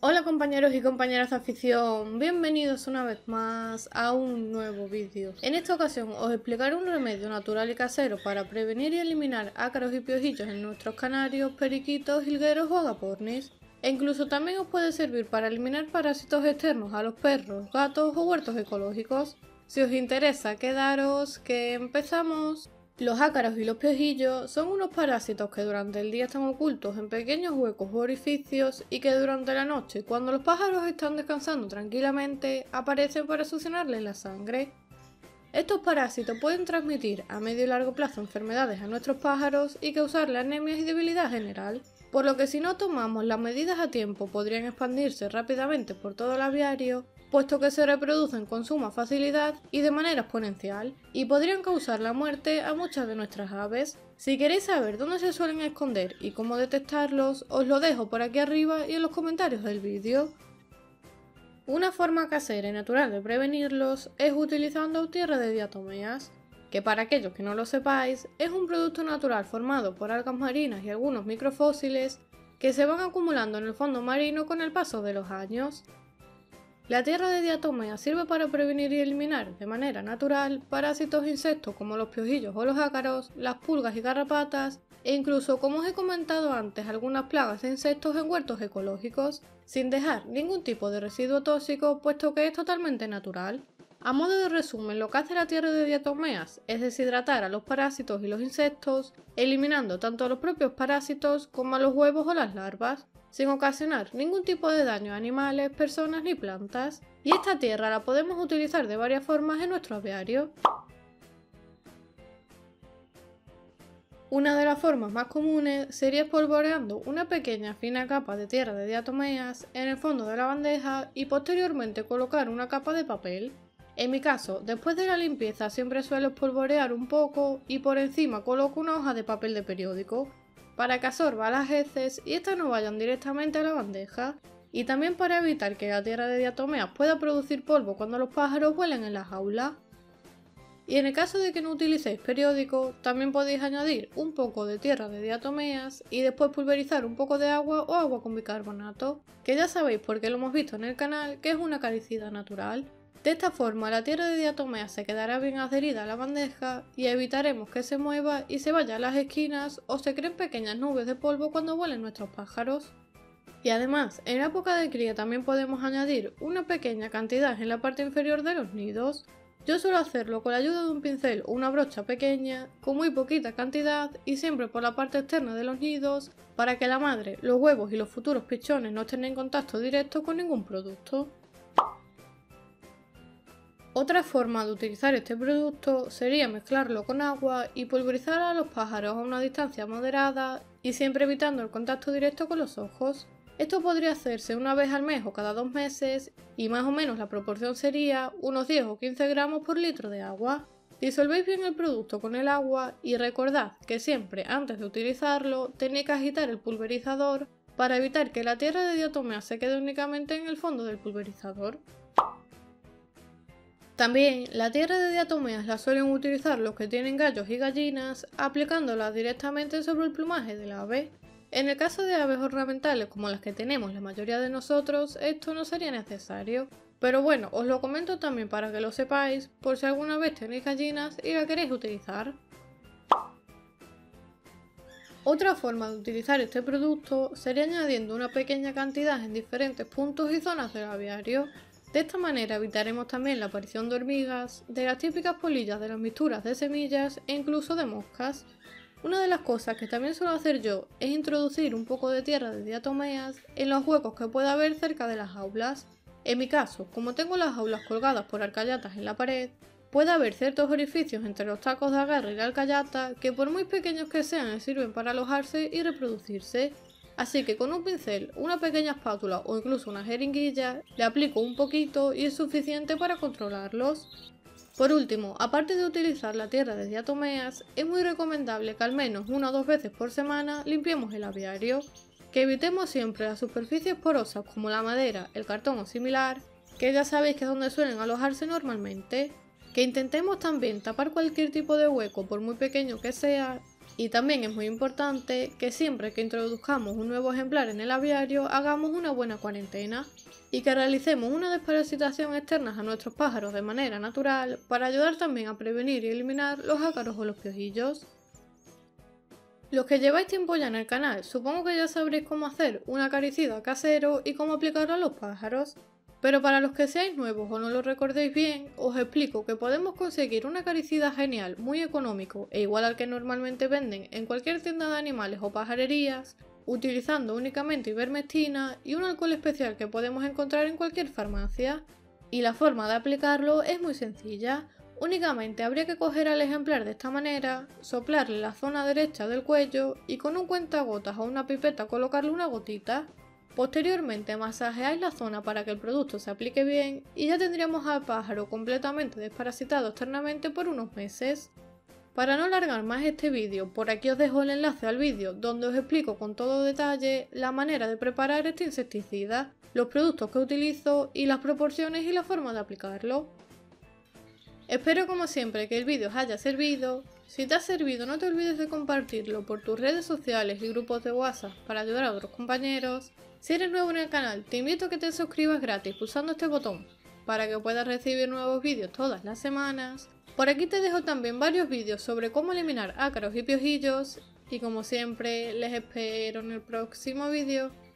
Hola compañeros y compañeras de afición, bienvenidos una vez más a un nuevo vídeo. En esta ocasión os explicaré un remedio natural y casero para prevenir y eliminar ácaros y piojillos en nuestros canarios, periquitos, jilgueros o agapornis. E incluso también os puede servir para eliminar parásitos externos a los perros, gatos o huertos ecológicos. Si os interesa, quedaros que empezamos. Los ácaros y los piojillos son unos parásitos que durante el día están ocultos en pequeños huecos u orificios y que durante la noche, cuando los pájaros están descansando tranquilamente, aparecen para succionarles la sangre. Estos parásitos pueden transmitir a medio y largo plazo enfermedades a nuestros pájaros y causarle anemias y debilidad general, por lo que si no tomamos las medidas a tiempo podrían expandirse rápidamente por todo el aviario, puesto que se reproducen con suma facilidad y de manera exponencial, y podrían causar la muerte a muchas de nuestras aves. Si queréis saber dónde se suelen esconder y cómo detectarlos, os lo dejo por aquí arriba y en los comentarios del vídeo. Una forma casera y natural de prevenirlos es utilizando tierra de diatomeas, que para aquellos que no lo sepáis, es un producto natural formado por algas marinas y algunos microfósiles que se van acumulando en el fondo marino con el paso de los años. La tierra de diatomea sirve para prevenir y eliminar de manera natural parásitos e insectos como los piojillos o los ácaros, las pulgas y garrapatas, e incluso, como os he comentado antes, algunas plagas de insectos en huertos ecológicos, sin dejar ningún tipo de residuo tóxico, puesto que es totalmente natural. A modo de resumen, lo que hace la tierra de diatomeas es deshidratar a los parásitos y los insectos, eliminando tanto a los propios parásitos como a los huevos o las larvas, sin ocasionar ningún tipo de daño a animales, personas ni plantas. Y esta tierra la podemos utilizar de varias formas en nuestro aviario. Una de las formas más comunes sería espolvoreando una pequeña fina capa de tierra de diatomeas en el fondo de la bandeja y posteriormente colocar una capa de papel. En mi caso, después de la limpieza siempre suelo espolvorear un poco y por encima coloco una hoja de papel de periódico para que absorba las heces y estas no vayan directamente a la bandeja, y también para evitar que la tierra de diatomeas pueda producir polvo cuando los pájaros vuelen en la jaula. Y en el caso de que no utilicéis periódico, también podéis añadir un poco de tierra de diatomeas y después pulverizar un poco de agua o agua con bicarbonato, que ya sabéis porque lo hemos visto en el canal que es un acaricida natural. De esta forma la tierra de diatomeas se quedará bien adherida a la bandeja y evitaremos que se mueva y se vaya a las esquinas o se creen pequeñas nubes de polvo cuando vuelen nuestros pájaros. Y además, en la época de cría también podemos añadir una pequeña cantidad en la parte inferior de los nidos. Yo suelo hacerlo con la ayuda de un pincel o una brocha pequeña, con muy poquita cantidad y siempre por la parte externa de los nidos, para que la madre, los huevos y los futuros pichones no estén en contacto directo con ningún producto. Otra forma de utilizar este producto sería mezclarlo con agua y pulverizar a los pájaros a una distancia moderada y siempre evitando el contacto directo con los ojos. Esto podría hacerse una vez al mes o cada 2 meses y más o menos la proporción sería unos 10 o 15 gramos por litro de agua. Disolvéis bien el producto con el agua y recordad que siempre antes de utilizarlo tenéis que agitar el pulverizador para evitar que la tierra de diatomea se quede únicamente en el fondo del pulverizador. También la tierra de diatomeas la suelen utilizar los que tienen gallos y gallinas, aplicándola directamente sobre el plumaje del ave. En el caso de aves ornamentales como las que tenemos la mayoría de nosotros, esto no sería necesario. Pero bueno, os lo comento también para que lo sepáis, por si alguna vez tenéis gallinas y la queréis utilizar. Otra forma de utilizar este producto sería añadiendo una pequeña cantidad en diferentes puntos y zonas del aviario. De esta manera evitaremos también la aparición de hormigas, de las típicas polillas de las mixturas de semillas e incluso de moscas. Una de las cosas que también suelo hacer yo es introducir un poco de tierra de diatomeas en los huecos que pueda haber cerca de las jaulas. En mi caso, como tengo las jaulas colgadas por alcayatas en la pared, puede haber ciertos orificios entre los tacos de agarre y la alcayata que por muy pequeños que sean les sirven para alojarse y reproducirse. Así que con un pincel, una pequeña espátula o incluso una jeringuilla, le aplico un poquito y es suficiente para controlarlos. Por último, aparte de utilizar la tierra de diatomeas, es muy recomendable que al menos 1 o 2 veces por semana limpiemos el aviario, que evitemos siempre las superficies porosas como la madera, el cartón o similar, que ya sabéis que es donde suelen alojarse normalmente, que intentemos también tapar cualquier tipo de hueco por muy pequeño que sea, Y también es muy importante que siempre que introduzcamos un nuevo ejemplar en el aviario hagamos una buena cuarentena y que realicemos una desparasitación externa a nuestros pájaros de manera natural para ayudar también a prevenir y eliminar los ácaros o los piojillos. Los que lleváis tiempo ya en el canal, supongo que ya sabréis cómo hacer un acaricida casero y cómo aplicarlo a los pájaros. Pero para los que seáis nuevos o no lo recordéis bien, os explico que podemos conseguir un acaricida genial, muy económico e igual al que normalmente venden en cualquier tienda de animales o pajarerías, utilizando únicamente ivermectina y un alcohol especial que podemos encontrar en cualquier farmacia. Y la forma de aplicarlo es muy sencilla. Únicamente habría que coger al ejemplar de esta manera, soplarle la zona derecha del cuello y con un cuentagotas o una pipeta colocarle una gotita. Posteriormente masajeáis la zona para que el producto se aplique bien y ya tendríamos al pájaro completamente desparasitado externamente por unos meses. Para no alargar más este vídeo, por aquí os dejo el enlace al vídeo donde os explico con todo detalle la manera de preparar este insecticida, los productos que utilizo y las proporciones y la forma de aplicarlo. Espero como siempre que el vídeo os haya servido. Si te ha servido no te olvides de compartirlo por tus redes sociales y grupos de WhatsApp para ayudar a otros compañeros. Si eres nuevo en el canal, te invito a que te suscribas gratis pulsando este botón para que puedas recibir nuevos vídeos todas las semanas. Por aquí te dejo también varios vídeos sobre cómo eliminar ácaros y piojillos y como siempre les espero en el próximo vídeo.